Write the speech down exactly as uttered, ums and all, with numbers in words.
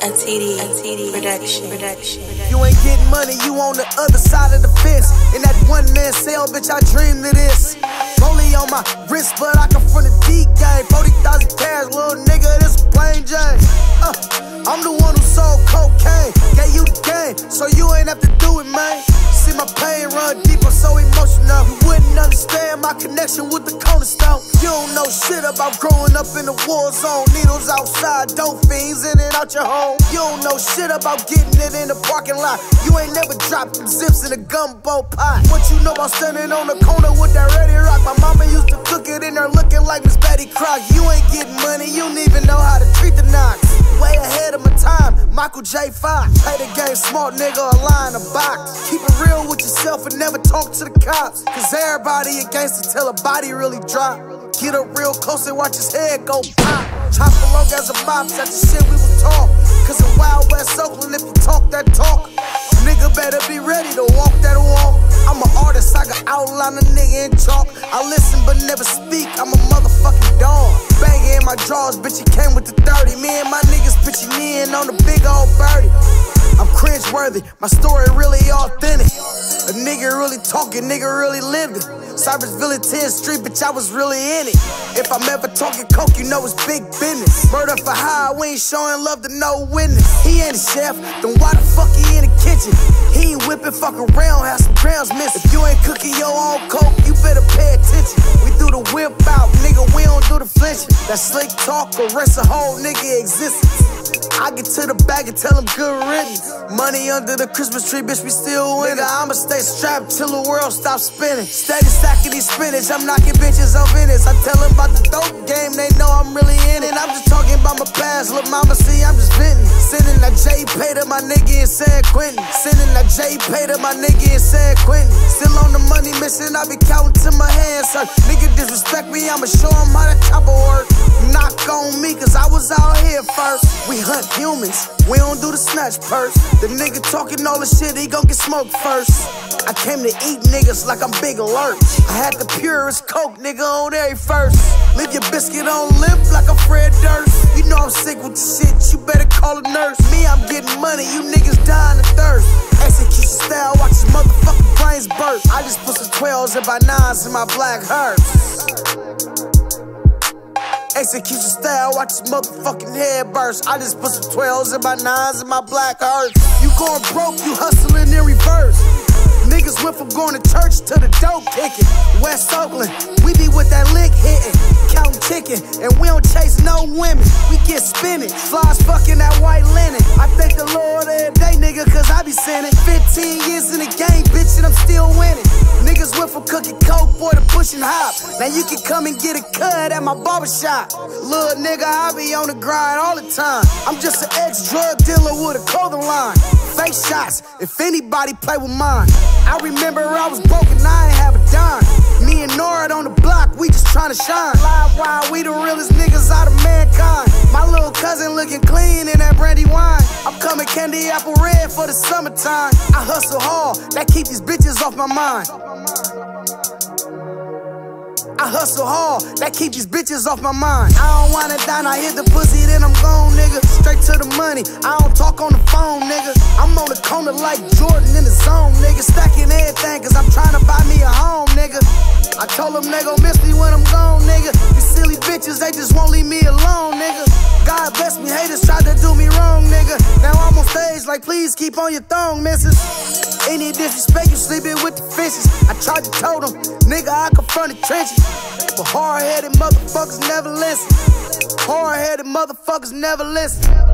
A T D, a T D production, production. You ain't getting money, you on the other side of the fence. In that one man cell, bitch, I dreamed of this. Rollie on my wrist, but I come from the D game. forty thousand cash, little nigga, this plain Jane. Uh, I'm the one who sold cocaine, gave you the game, so you ain't have to do it, man. See my pain run deep, I'm so emotional. You wouldn't understand my connection with the cornerstone. You don't know shit about growing up in the war zone. Needles outside, dope fiends in and out your home. You don't know shit about getting it in the parking lot. You ain't never dropped them zips in a gumbo pot. What you know about standing on the corner with that ready rock? My mama used to cook it in there looking like Miss Betty Crock. You ain't getting money, you don't even know how to treat the knocks. Way ahead of my time, Michael J. Fox. Play the game smart, nigga, a lie in a box. Keep it real with yourself and never talk to the cops. Cause everybody against it till a body really drop. Get up real close and watch his head go pop. Chop along as a mop, that's the shit we was taught. Cause in Wild West Oakland, if you talk that talk, nigga better be ready to walk that walk. I'm an artist, I can outline a nigga in chalk. I listen but never speak, I'm a motherfucking dog. Banging in my drawers, bitch, it came with the thirty. Me and my niggas pitching in on the big old birdie. I'm cringe-worthy, my story really authentic. A nigga really talking, nigga really lived it. Cybersville, tenth Street, bitch, I was really in it. If I'm ever talking coke, you know it's big business. Murder for hire, we ain't showing love to no witness. He ain't a chef, then why the fuck he in the kitchen? He ain't whipping, fuck around, have some grounds missing. If you ain't cooking your own coke, you better pay attention. We do the whip out, nigga, we don't do the flinching. That slick talk arrests a whole nigga existence. I get to the bag and tell them good riddance. Money under the Christmas tree, bitch, we still winning. I'ma stay strapped till the world stops spinning. Steady stacking these spinach, I'm knocking bitches on Venice. I tell them about the dope game, they know I'm really in it. I'm just talking about my past, look mama, see, I'm just venting. Sending that J Pay to my nigga in San Quentin. Sending that J Pay to my nigga in San Quentin. Still on the money mission, I be counting to my hands hurt. Nigga disrespect me, I'ma show him how the chopper work. Knock on me, cause I was out here first. We hunt humans, we don't do the snatch purse. The nigga talking all the shit, he gon' get smoked first. I came to eat niggas like I'm Big Alert. I had the purest coke, nigga, on every first. Leave your biscuit on lip like I'm Fred Durst. You know I'm sick with the shit, you better call a nurse. Me, I'm getting money, you niggas dying of thirst. Execution style, watch his motherfucking brains burst. I just put some twelves and by nines in my black hearse. Execution style, watch his motherfucking head burst. I just put some twelves and my nines in my black hearse. You going broke, you hustling in reverse. Niggas went from going to church to the dope kicking. West Oakland, we be with that lick hitting, counting chicken, and we don't chase no women. We get spinning, flies fucking that white linen. I thank the Lord every day, nigga, cause I be sinning. fifteen years in the game, bitch, and I'm still winning. Niggas went from cooking coke, boy, to pushing hop. Now you can come and get a cut at my barbershop. Little nigga, I be on the grind all the time. I'm just an ex-drug dealer with a clothing line. Fake shots, if anybody play with mine. I remember I was broke and I ain't have a dime. Me and Nord on the block, we just tryna shine. Live wild, we the realest niggas out of mankind. My little cousin looking clean in that brandy wine. I'm coming candy apple red for the summertime. I hustle hard, that keep these bitches off my mind. I hustle hard, that keep these bitches off my mind. I don't wanna dine, I hit the pussy, then I'm gone, nigga. Straight to the money, I don't talk on the phone, nigga. I'm on the corner like Jordan in the zone, nigga. Stacking everything, cause I'm trying to buy me a home, nigga. I told them they gon' miss me when I'm gone, nigga. These silly bitches, they just won't leave me alone, nigga. God bless me, haters tried to do me wrong, nigga. Now I'm on stage like, please keep on your thong, missus. Any disrespect, you sleeping with the fishes. I tried to tell them, nigga, I confront the trenches. But hard-headed motherfuckers never listen. Hard-headed motherfuckers never listen.